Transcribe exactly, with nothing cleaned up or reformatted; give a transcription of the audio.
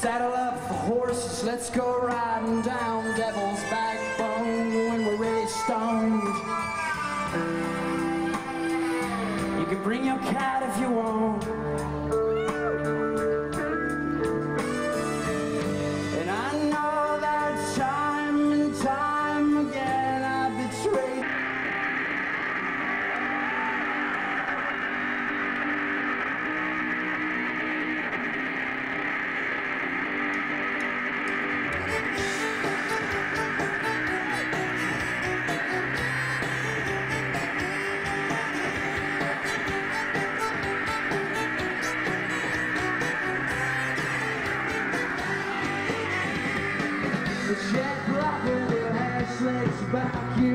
Saddle up the horses, let's go riding down Devil's Backbone when we're really stoned. You can bring your cat if you want. And I know that time and time again I betrayed. The jet black and your hair slicks back, you